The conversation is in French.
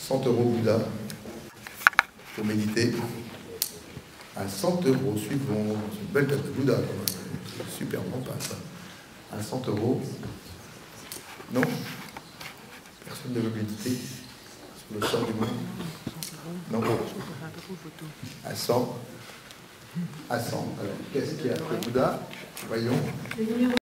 100 € Bouddha pour méditer. À 100 €, suivons. C'est une belle tête de Bouddha, quand même. Super bon pas ça. À 100 €. Non? Personne ne veut méditer sur le sort du monde? Non? À 100. À 100. Alors, qu'est-ce qu'il y a? Le Bouddha? Voyons.